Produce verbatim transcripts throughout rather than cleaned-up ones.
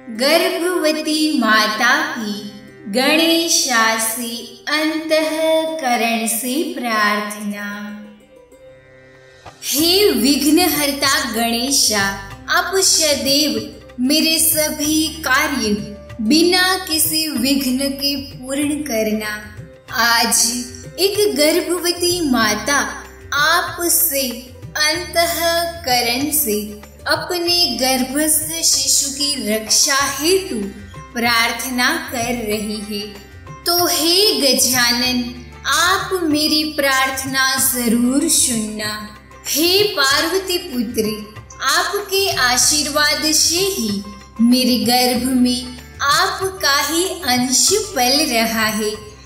गर्भवती माता की गणेशा से अंतःकरण से प्रार्थना। हे विघ्नहर्ता गणेशा, आप सदैव मेरे सभी कार्य बिना किसी विघ्न के पूर्ण करना। आज एक गर्भवती माता आपसे अंतःकरण से अपने गर्भस्थ शिशु की रक्षा हेतु प्रार्थना कर रही है। तो हे गजानन, आप मेरी प्रार्थना जरूर सुनना। हे पार्वती पुत्री, आपके आशीर्वाद से ही मेरे गर्भ में आपका ही अंश पल रहा है।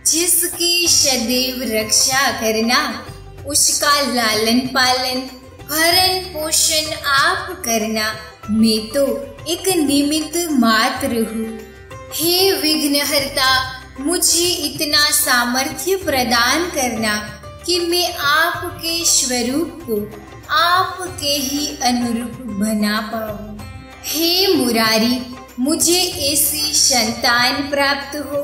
जिसकी सदैव रक्षा करना, उसका लालन पालन भरण पोषण आप करना। मैं तो एक निमित्त मात्र हूँ। हे विघ्नहर्ता, मुझे इतना सामर्थ्य प्रदान करना कि मैं आपके स्वरूप को आपके ही अनुरूप बना पाऊँ। हे मुरारी, मुझे ऐसी संतान प्राप्त हो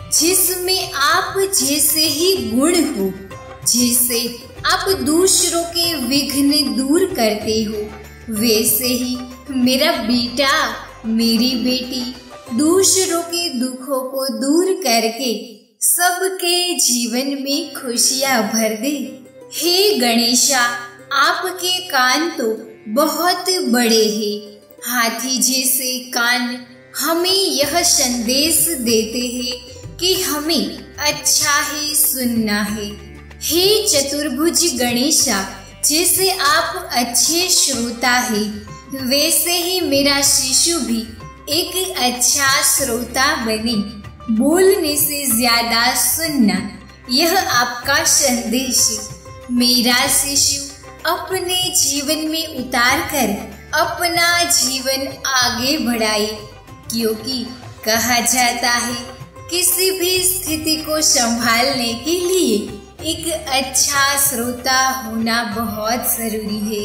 जिसमें आप जैसे ही गुण हो, जैसे आप दूसरों के विघ्न दूर करते हो, वैसे ही मेरा बेटा मेरी बेटी दूसरों के दुखों को दूर करके सबके जीवन में खुशियां भर दे। हे गणेशा, आपके कान तो बहुत बड़े हैं। हाथी जैसे कान हमें यह संदेश देते हैं कि हमें अच्छा ही सुनना है। हे चतुर्भुज गणेशा, जैसे आप अच्छे श्रोता हैं, वैसे ही मेरा शिशु भी एक अच्छा श्रोता बने। बोलने से ज्यादा सुनना, यह आपका संदेश मेरा शिशु अपने जीवन में उतार कर अपना जीवन आगे बढ़ाए। क्योंकि कहा जाता है किसी भी स्थिति को संभालने के लिए एक अच्छा श्रोता होना बहुत जरूरी है।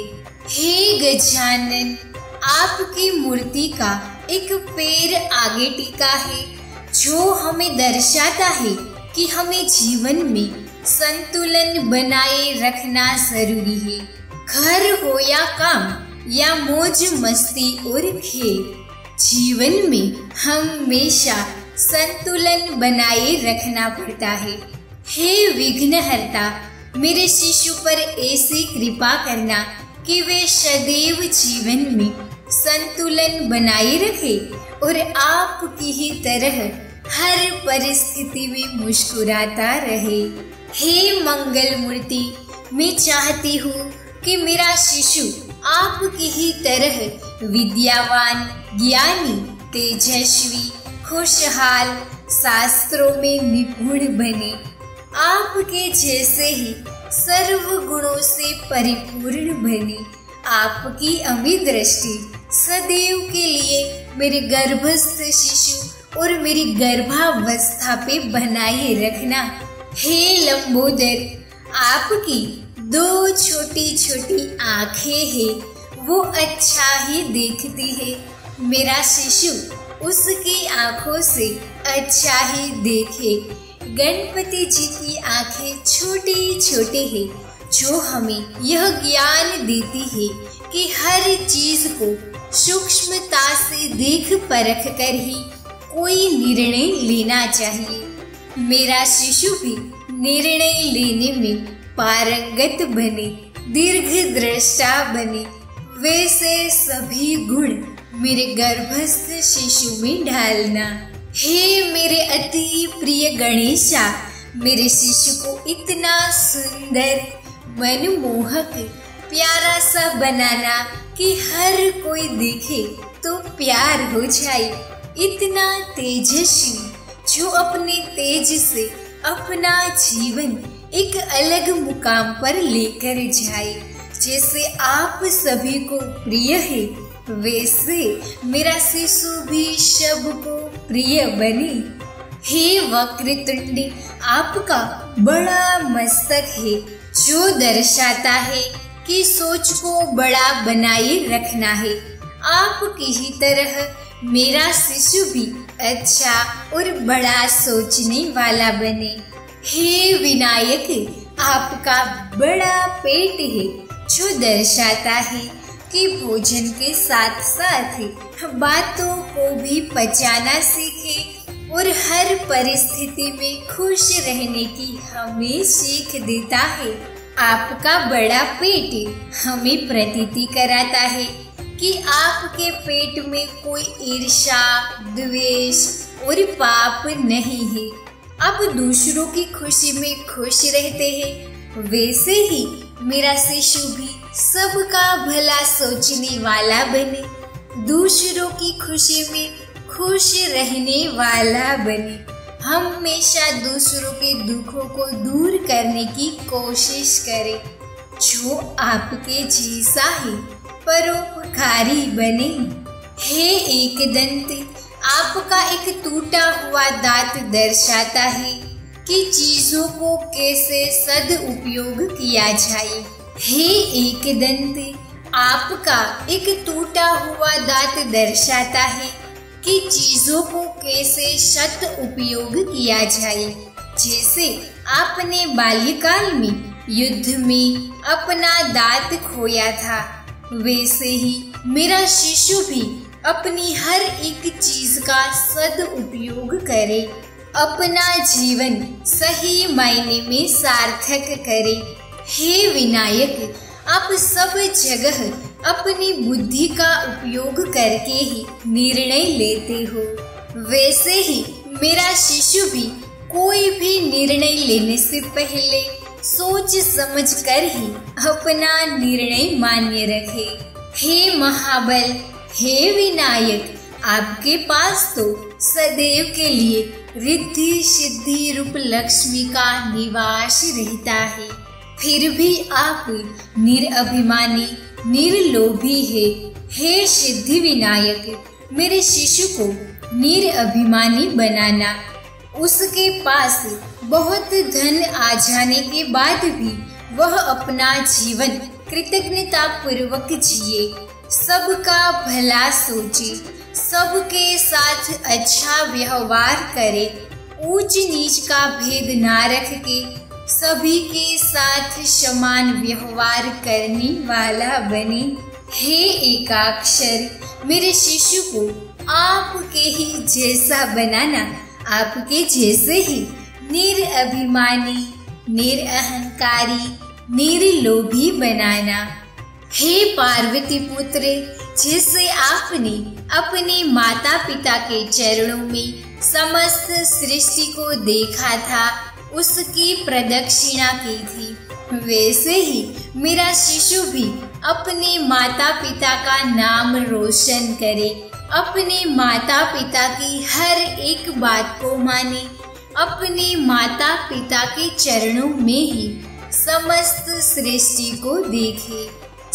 हे गजानन, आपकी मूर्ति का एक पैर आगे टिका है, जो हमें दर्शाता है कि हमें जीवन में संतुलन बनाए रखना जरूरी है। घर हो या काम या मौज मस्ती और खेल, जीवन में हमेशा संतुलन बनाए रखना पड़ता है। हे विघ्नहर्ता, मेरे शिशु पर ऐसी कृपा करना कि वे सदैव जीवन में संतुलन बनाए रखे और आपकी ही तरह हर परिस्थिति में मुस्कुराता रहे। हे मंगल मूर्ति, मैं चाहती हूँ कि मेरा शिशु आपकी ही तरह विद्यावान, ज्ञानी, तेजस्वी, खुशहाल, शास्त्रों में निपुण बने। आपके जैसे ही सर्व गुणों से परिपूर्ण बने। आपकी अमित दृष्टि सदैव के लिए मेरे गर्भस्थ शिशु और मेरी गर्भावस्था पे बनाए रखना। हे लंबोदर, आपकी दो छोटी छोटी आंखें हैं, वो अच्छा ही देखती है। मेरा शिशु उसकी आंखों से अच्छा ही देखे। गणपति जी की आंखें छोटी छोटी है, जो हमें यह ज्ञान देती है कि हर चीज को सूक्ष्मता से देख परख कर ही कोई निर्णय लेना चाहिए। मेरा शिशु भी निर्णय लेने में पारंगत बने, दीर्घ दृष्टा बने। वैसे सभी गुण मेरे गर्भस्थ शिशु में ढालना। हे मेरे अति प्रिय गणेशा, मेरे शिशु को इतना सुंदर, मनमोहक, प्यारा सा बनाना कि हर कोई देखे तो प्यार हो जाए। इतना तेजस्वी, जो अपने तेज से अपना जीवन एक अलग मुकाम पर लेकर जाए। जैसे आप सभी को प्रिय है, वैसे मेरा शिशु भी सबको प्रिय बने। हे वक्रतुंडी, आपका बड़ा मस्तक है, जो दर्शाता है कि सोच को बड़ा बनाए रखना है। आपकी ही तरह मेरा शिशु भी अच्छा और बड़ा सोचने वाला बने। हे विनायक, आपका बड़ा पेट है जो दर्शाता है कि भोजन के साथ साथ बातों को भी पचाना सीखे और हर परिस्थिति में खुश रहने की हमें सीख देता है। आपका बड़ा पेट हमें प्रतीति कराता है कि आपके पेट में कोई ईर्ष्या, द्वेष और पाप नहीं है। आप दूसरों की खुशी में खुश रहते हैं। वैसे ही मेरा शिशु भी सबका भला सोचने वाला बने, दूसरों की खुशी में खुश रहने वाला बने, हमेशा दूसरों के दुखों को दूर करने की कोशिश करे, जो आपके जैसा है परोपकारी बने। हे एक दंत, आपका एक टूटा हुआ दांत दर्शाता है कि चीजों को कैसे सदुपयोग किया जाए। हे एक दंत, आपका एक टूटा हुआ दांत दर्शाता है कि चीजों को कैसे सत उपयोग किया जाए। जैसे आपने बाल्यकाल में युद्ध में अपना दांत खोया था, वैसे ही मेरा शिशु भी अपनी हर एक चीज का सदुपयोग करे, अपना जीवन सही मायने में सार्थक करे। हे विनायक, आप सब जगह अपनी बुद्धि का उपयोग करके ही निर्णय लेते हो। वैसे ही मेरा शिशु भी कोई भी निर्णय लेने से पहले सोच समझ कर ही अपना निर्णय मान्य रखे। हे महाबल, हे विनायक, आपके पास तो सदैव के लिए रिद्धि सिद्धि रूप लक्ष्मी का निवास रहता है, फिर भी आप निरअभिमानी निर्लोभी है। हे सिद्धि विनायक, मेरे शिशु को निरअभिमानी बनाना, उसके पास बहुत धन आ जाने के बाद भी वह अपना जीवन कृतज्ञता पूर्वक जिए, सबका भला सोचे, सबके साथ अच्छा व्यवहार करे, ऊंच नीच का भेद ना रख के सभी के साथ समान व्यवहार करने वाला बने। हे एकाक्षर, मेरे शिशु को आपके ही जैसा बनाना, आपके जैसे ही निरअभिमानी, निरअहंकारी, निर्लोभी बनाना। हे पार्वती पुत्र, जिसे आपने अपने माता पिता के चरणों में समस्त सृष्टि को देखा था, उसकी प्रदक्षिणा की थी, वैसे ही मेरा शिशु भी अपने माता पिता का नाम रोशन करे, अपने माता पिता की हर एक बात को माने, अपने माता पिता के चरणों में ही समस्त सृष्टि को देखे,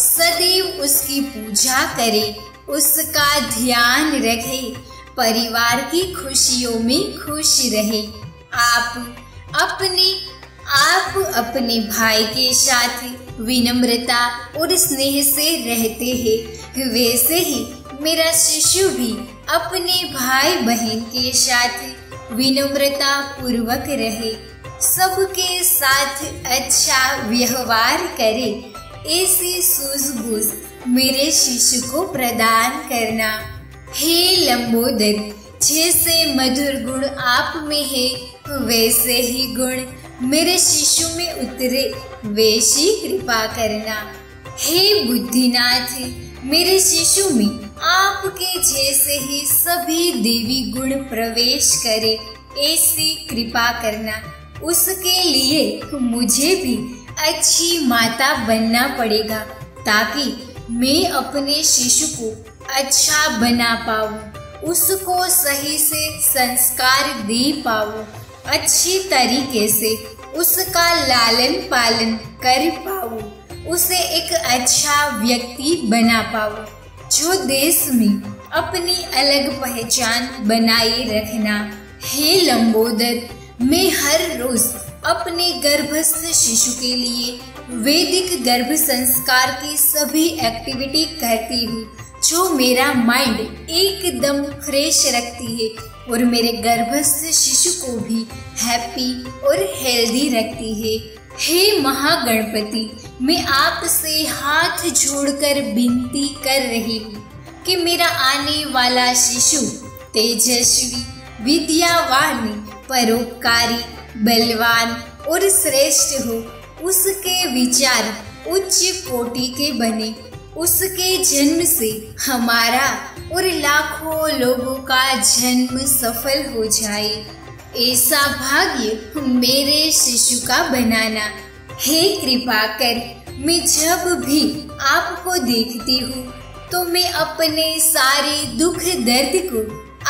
सदैव उसकी पूजा करे, उसका ध्यान रखे, परिवार की खुशियों में खुश रहे। आप अपने आप अपने भाई के साथ विनम्रता और स्नेह से रहते हैं, वैसे ही मेरा शिशु भी अपने भाई बहन के साथ विनम्रता पूर्वक रहे, सबके साथ अच्छा व्यवहार करे, ऐसी सूझबूझ मेरे शिशु को प्रदान करना। हे लंबोदर, जैसे मधुर गुण आप में है, वैसे ही गुण मेरे शिशु में उतरे, वैसी कृपा करना। हे बुद्धिनाथ, मेरे शिशु में आपके जैसे ही सभी देवी गुण प्रवेश करे, ऐसी कृपा करना। उसके लिए मुझे भी अच्छी माता बनना पड़ेगा, ताकि मैं अपने शिशु को अच्छा बना पाऊँ, उसको सही से संस्कार दे पाऊँ, अच्छी तरीके से उसका लालन पालन कर पाऊँ, उसे एक अच्छा व्यक्ति बना पाऊँ, जो देश में अपनी अलग पहचान बनाए रखना। हे लंबोदर, मैं हर रोज अपने गर्भस्थ शिशु के लिए वैदिक गर्भ संस्कार की सभी एक्टिविटी करती हूँ, जो मेरा माइंड एकदम फ्रेश रखती है और मेरे गर्भस्थ शिशु को भी हैप्पी और हेल्दी रखती है। हे महागणपति, मैं आपसे हाथ जोड़कर विनती कर रही हूँ कि मेरा आने वाला शिशु तेजस्वी, विद्यावान, परोपकारी, बलवान और श्रेष्ठ हो। उसके विचार उच्च कोटि के बने। उसके जन्म से हमारा और लाखों लोगों का जन्म सफल हो जाए, ऐसा भाग्य मेरे शिशु का बनाना। हे कृपा कर, मैं जब भी आपको देखती हूँ तो मैं अपने सारे दुख दर्द को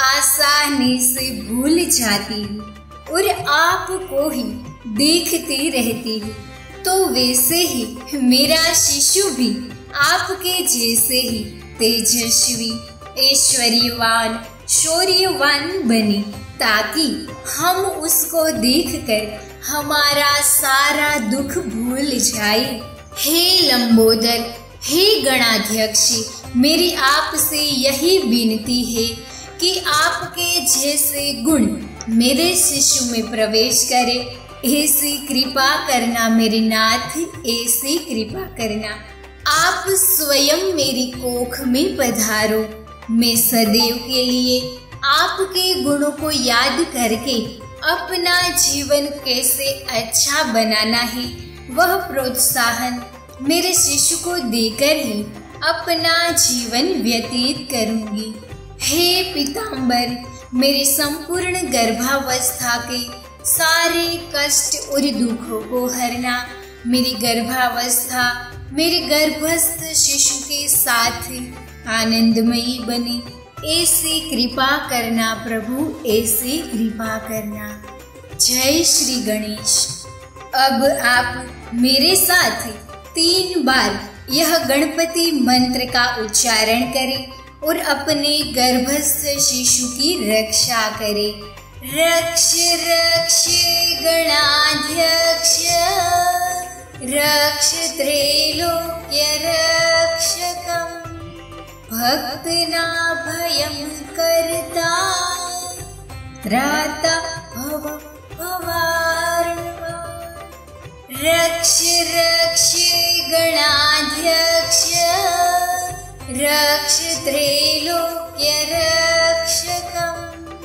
आसानी से भूल जाती हूँ और आपको ही देखती रहती हूँ। तो वैसे ही मेरा शिशु भी आपके जैसे ही तेजस्वी, ऐश्वर्यवान, शौर्यवान बने, ताकि हम उसको देखकर हमारा सारा दुख भूल जाए। हे लंबोदर, हे गणाध्यक्ष, मेरी आपसे यही विनती है कि आपके जैसे गुण मेरे शिशु में प्रवेश करे। ऐसी कृपा करना मेरे नाथ, ऐसी कृपा करना। आप स्वयं मेरी कोख में पधारो। मैं सदैव के लिए आपके गुणों को याद करके अपना जीवन कैसे अच्छा बनाना है, वह प्रोत्साहन मेरे शिशु को देकर ही अपना जीवन व्यतीत करूंगी। हे पीताम्बर, मेरी संपूर्ण गर्भावस्था के सारे कष्ट और दुखों को हरना। मेरी गर्भावस्था मेरे गर्भस्थ शिशु के साथ आनंदमयी बने, ऐसी कृपा करना प्रभु, ऐसी कृपा करना। जय श्री गणेश। अब आप मेरे साथ तीन बार यह गणपति मंत्र का उच्चारण करें और अपने गर्भस्थ शिशु की रक्षा करें। रक्ष रक्ष गणाध्यक्ष, रक्ष त्रैलोक्य रक्षकम्, भक्तनाभयं कर्ता, त्राता भव भवार्णवा। रक्ष रक्ष गणाध्यक्ष, रक्ष त्रैलोक्य रक्षकम्,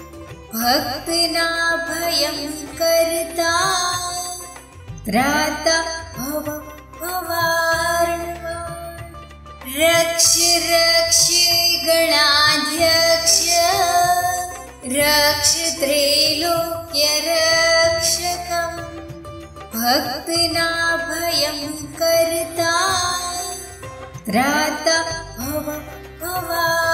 भक्तनाभयं कर्ता, त्राता भव भवार्णवा। रक्ष रक्ष गणाध्यक्ष, रक्ष त्रैलोक्य रक्षकम्, भक्तनाभयं कर्ता, त्राता भव भवार्णवा।